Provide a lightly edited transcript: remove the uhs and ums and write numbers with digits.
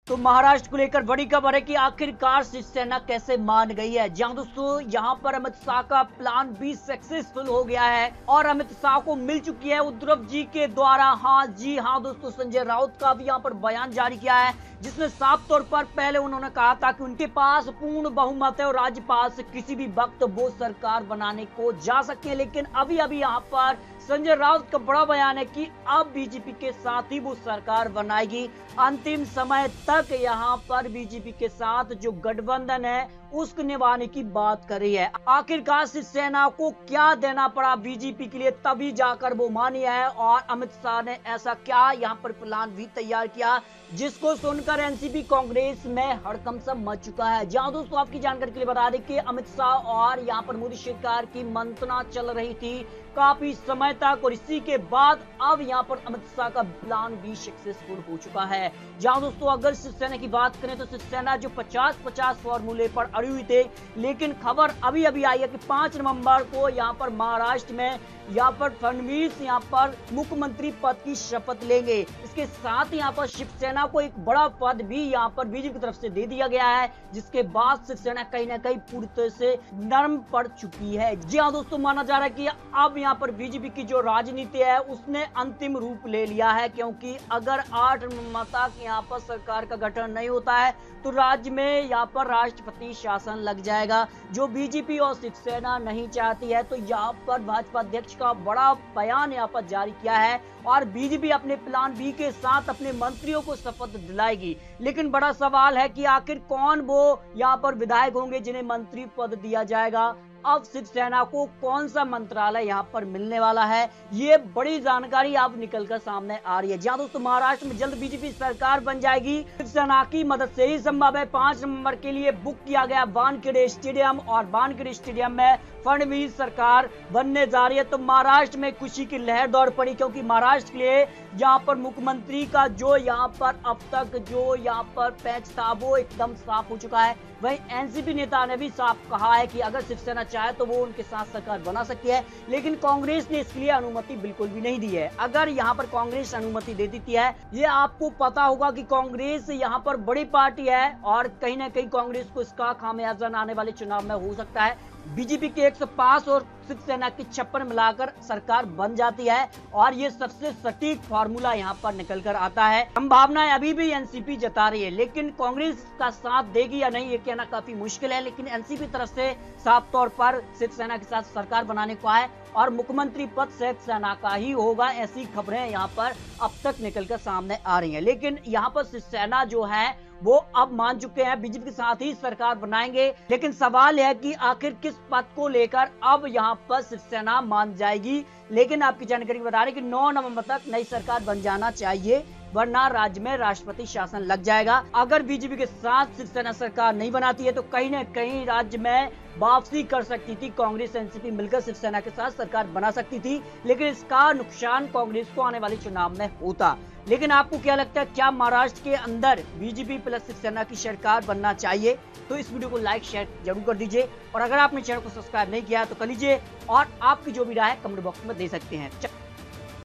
तो महाराष्ट्र को लेकर बड़ी खबर है कि आखिरकार शिवसेना कैसे मान गई है। जहां दोस्तों यहां पर अमित शाह का प्लान भी सक्सेसफुल हो गया है और अमित शाह को मिल चुकी है उद्धव जी के द्वारा। हाँ जी हाँ दोस्तों, संजय राउत का भी यहां पर बयान जारी किया है जिसमें साफ तौर पर पहले उन्होंने कहा था कि उनके पास पूर्ण बहुमत है और राज्यपाल से किसी भी वक्त वो सरकार बनाने को जा सकते हैं। लेकिन अभी यहाँ पर संजय राउत का बड़ा बयान है कि अब बीजेपी के साथ ही वो सरकार बनाएगी। अंतिम समय तक यहाँ पर बीजेपी के साथ जो गठबंधन है उसको निभाने की बात कर रही है। आखिरकार शिवसेना को क्या देना पड़ा बीजेपी के लिए, तभी जाकर वो मानी है। और अमित शाह ने ऐसा क्या यहाँ पर प्लान भी तैयार किया जिसको सुनकर एनसीपी कांग्रेस में हड़कंप मच चुका है। जहां दोस्तों आपकी जानकारी के लिए बता दें कि अमित शाह और यहाँ पर मोदी सरकार की मंत्रणा चल रही थी काफी समय तक और इसी के बाद अब यहाँ पर अमित शाह का प्लान भी सक्सेसफुल हो चुका है। जहां दोस्तों अगर शिवसेना की बात करें तो शिवसेना जो 50-50 फॉर्मूले पर अड़ी हुई थे, लेकिन खबर अभी आई है कि 5 नवंबर को यहाँ पर महाराष्ट्र में यहाँ पर फडणवीस यहाँ पर मुख्यमंत्री पद की शपथ लेंगे। इसके साथ यहाँ पर शिवसेना को एक बड़ा पद भी यहाँ पर बीजेपी की तरफ से दे दिया गया है, जिसके बाद शिवसेना कहीं ना कहीं पूरी तरह से नरम पड़ चुकी है। जी हाँ दोस्तों, माना जा रहा है कि अब यहाँ पर बीजेपी की जो राजनीति है उसने अंतिम रूप ले लिया है, क्योंकि अगर 8 नवंबर तक यहाँ पर सरकार का गठन नहीं होता है तो राज्य में यहाँ पर राष्ट्रपति शासन लग जाएगा, जो बीजेपी और शिवसेना नहीं चाहती है। तो यहाँ पर भाजपा अध्यक्ष का बड़ा बयान यहाँ पर जारी किया है और बीजेपी अपने प्लान बी के साथ अपने मंत्रियों को शपथ दिलाएगी। लेकिन बड़ा सवाल है कि आखिर कौन वो यहाँ पर विधायक होंगे जिन्हें मंत्री पद दिया जाएगा। अब शिवसेना को कौन सा मंत्रालय यहाँ पर मिलने वाला है, ये बड़ी जानकारी अब निकलकर सामने आ रही है। जहां दोस्तों महाराष्ट्र में जल्द बीजेपी सरकार बन जाएगी, शिवसेना की मदद से ही संभव है। 5 नवंबर के लिए बुक किया गया वानखेड़े स्टेडियम और वानखेड़े स्टेडियम में फडणवीस सरकार बनने जा रही है। तो महाराष्ट्र में खुशी की लहर दौड़ पड़ी, क्योंकि महाराष्ट्र के लिए यहाँ पर मुख्यमंत्री का जो यहाँ पर अब तक जो यहाँ पर पैच था वो एकदम साफ हो चुका है। वहीं एनसीपी नेता ने भी साफ कहा है कि अगर शिवसेना चाहे तो वो उनके साथ सरकार बना सकती है, लेकिन कांग्रेस ने इसके लिए अनुमति बिल्कुल भी नहीं दी है। अगर यहाँ पर कांग्रेस अनुमति दे देती है, ये आपको पता होगा कि कांग्रेस यहाँ पर बड़ी पार्टी है और कहीं ना कहीं कांग्रेस को इसका खामियाजा आने वाले चुनाव में हो सकता है। बीजेपी के 105 और शिवसेना की 56 मिलाकर सरकार बन जाती है और ये सबसे सटीक फार्मूला यहाँ पर निकल कर आता है। संभावनाएं अभी भी एनसीपी जता रही है, लेकिन कांग्रेस का साथ देगी या नहीं ये कहना काफी मुश्किल है। लेकिन एनसीपी तरफ से साफ तौर पर शिवसेना के साथ सरकार बनाने को है और मुख्यमंत्री पद शिवसेना का ही होगा, ऐसी खबरें यहाँ पर अब तक निकलकर सामने आ रही है। लेकिन यहाँ पर शिवसेना जो है वो अब मान चुके हैं बीजेपी के साथ ही सरकार बनाएंगे। लेकिन सवाल है कि आखिर किस पद को लेकर अब यहाँ पर शिवसेना मान जाएगी। लेकिन आपकी जानकारी बता रहे कि 9 नवंबर तक नई सरकार बन जाना चाहिए, वरना राज्य में राष्ट्रपति शासन लग जाएगा। अगर बीजेपी के साथ शिवसेना सरकार नहीं बनाती है तो कहीं न कहीं राज्य में वापसी कर सकती थी कांग्रेस एनसीपी मिलकर शिवसेना के साथ सरकार बना सकती थी, लेकिन इसका नुकसान कांग्रेस को आने वाले चुनाव में होता। लेकिन आपको क्या लगता है, क्या महाराष्ट्र के अंदर बीजेपी प्लस शिवसेना की सरकार बनना चाहिए? तो इस वीडियो को लाइक शेयर जरूर कर दीजिए और अगर आपने चैनल को सब्सक्राइब नहीं किया तो कर लीजिए और आपकी जो भी राय है कमेंट बॉक्स में दे सकते हैं।